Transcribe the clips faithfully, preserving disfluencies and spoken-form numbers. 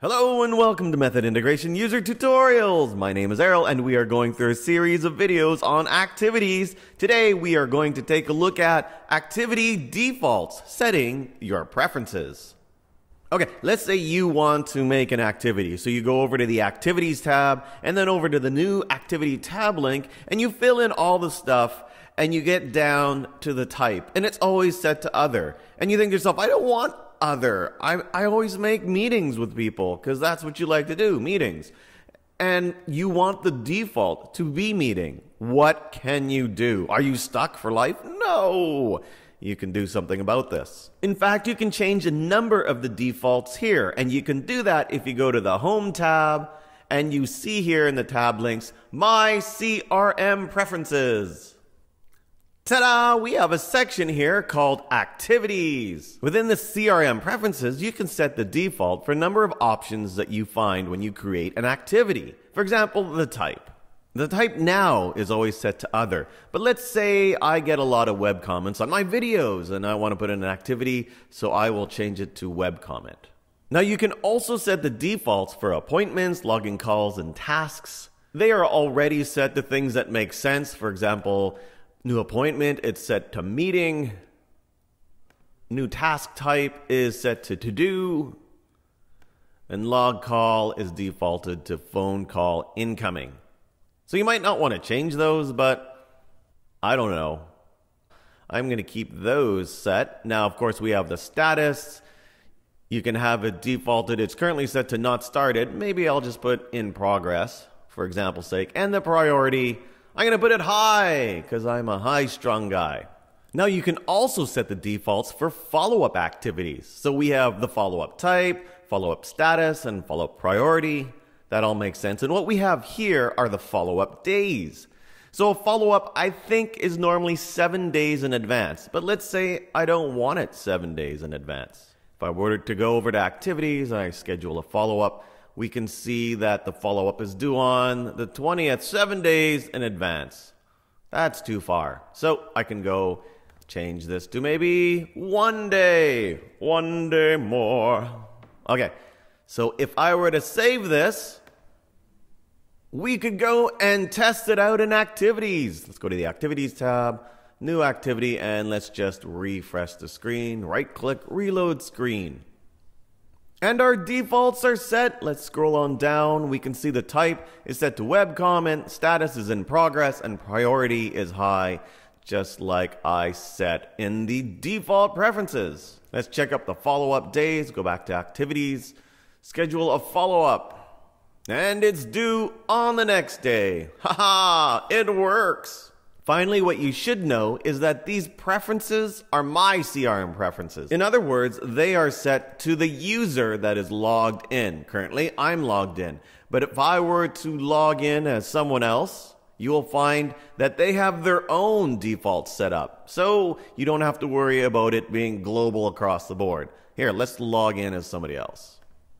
Hello and welcome to Method Integration User Tutorials. My name is Errol and we are going through a series of videos on activities. Today we are going to take a look at activity defaults, setting your preferences. Okay, let's say you want to make an activity. So you go over to the Activities tab and then over to the new Activity tab link and you fill in all the stuff and you get down to the type and it's always set to other. And you think to yourself, I don't want other. I, I always make meetings with people because that's what you like to do, meetings. And you want the default to be meeting. What can you do? Are you stuck for life? No! You can do something about this. In fact, you can change a number of the defaults here, and you can do that if you go to the Home tab and you see here in the tab links, My C R M Preferences. Ta-da! We have a section here called Activities. Within the C R M Preferences, you can set the default for a number of options that you find when you create an activity. For example, the type. The type now is always set to other, but let's say I get a lot of web comments on my videos and I want to put in an activity, so I will change it to web comment. Now you can also set the defaults for appointments, logging calls, and tasks. They are already set to things that make sense. For example, new appointment, it's set to meeting. New task type is set to to-do. And log call is defaulted to phone call incoming. So you might not want to change those, but I don't know. I'm going to keep those set. Now, of course, we have the status. You can have it defaulted. It's currently set to not started. Maybe I'll just put in progress, for example's sake. And the priority, I'm going to put it high because I'm a high-strung guy. Now you can also set the defaults for follow-up activities. So we have the follow-up type, follow-up status, and follow-up priority. That all makes sense. And what we have here are the follow-up days. So a follow-up, I think, is normally seven days in advance. But let's say I don't want it seven days in advance. If I were to go over to activities, I schedule a follow-up. We can see that the follow-up is due on the twentieth, seven days in advance. That's too far. So I can go change this to maybe one day, one day more. Okay, so if I were to save this, we could go and test it out in activities. Let's go to the Activities tab, new activity, and let's just refresh the screen. Right-click, reload screen. And our defaults are set. Let's scroll on down. We can see the type is set to web comment, status is in progress, and priority is high, just like I set in the default preferences. Let's check up the follow-up days, go back to activities, schedule a follow-up, and it's due on the next day. Haha, it works. Finally, what you should know is that these preferences are my C R M preferences. In other words, they are set to the user that is logged in. Currently, I'm logged in. But if I were to log in as someone else, you will find that they have their own defaults set up. So you don't have to worry about it being global across the board. Here, let's log in as somebody else.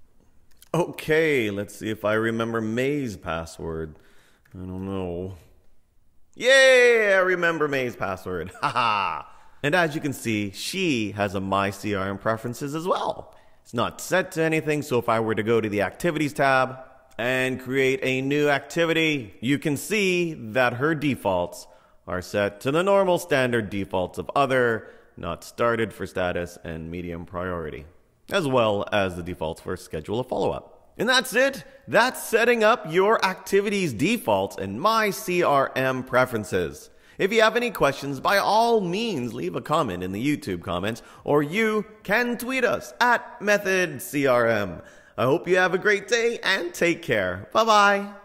Okay, let's see if I remember May's password. I don't know. Yay, I remember May's password. Haha. And as you can see, she has a My C R M Preferences as well. It's not set to anything, so if I were to go to the Activities tab and create a new activity, you can see that her defaults are set to the normal standard defaults of other, not started for status, and medium priority, as well as the defaults for schedule a follow-up. And that's it. That's setting up your activities defaults in My C R M Preferences. If you have any questions, by all means, leave a comment in the YouTube comments, or you can tweet us at Method C R M. I hope you have a great day and take care. Bye-bye.